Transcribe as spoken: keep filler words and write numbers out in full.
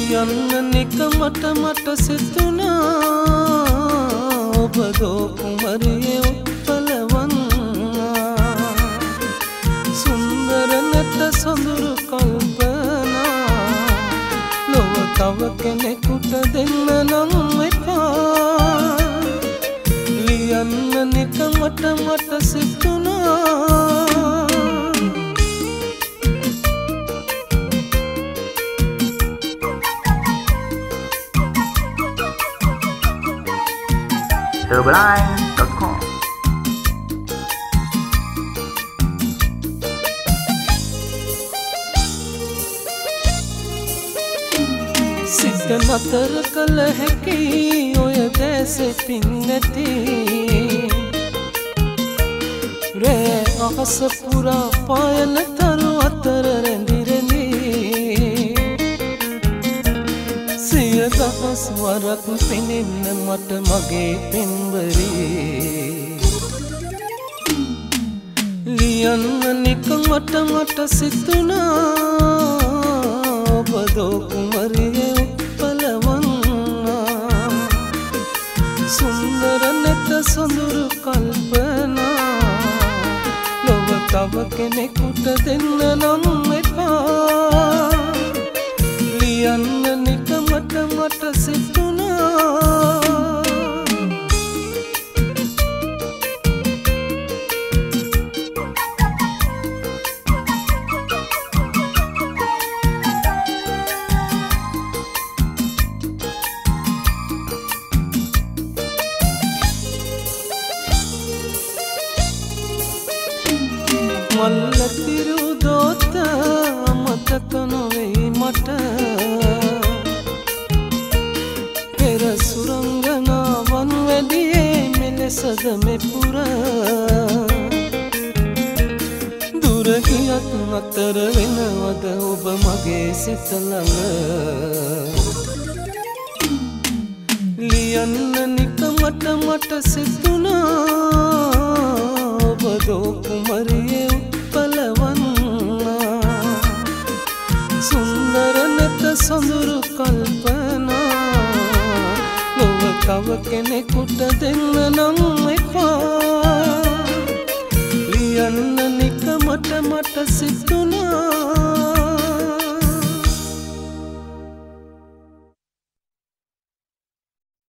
ලියන්න නිකමට මට සිතුණා ඔබ දෝ කුමරියේ උත්පලවන්නා සුන්දර නැත සොඳුරු කල්පනා ලොව තව කෙනෙකුට දෙන්න නම් එපා ලියන්න නිකමට මට සිතුණා Herbalife dot com සිත නතර කළ හැකි ඔය දැසේ පින් නැති රේ අහස පුරා පායන තරු අතර රැඳි රැඳි සිය දහස් වරක් පෙනෙන්න මට මගේ පෙම්වරේ ලියන්න නිකමට මට සිතුණා ඔබ දෝ කුමරියේ උත්පලවන්නා සුන්දර නැත සොඳුරු කල්පනා ලොව තව කෙනෙකුට දෙන්න නම් එපා ලියන්න නිකමට මට සිතුණා මල්ලතිරු දෝත මතක නොවේ මට පෙර සුරංගනාවන් වැඩියේ මෙලෙසද මෙපුර දුර ගියත් අතර වෙනවද ඔබ මගේ සිත ළඟ ලියන්න නිකමට මට සිතුණා ඔබ දෝ කුමරියේ උත්පලවන්නා සුන්දර නැත සොඳුරු කල්පනා ලොව තව කෙනෙකුට දෙන්න නම් එපා ලියන්න නිකමට මට සිතුණා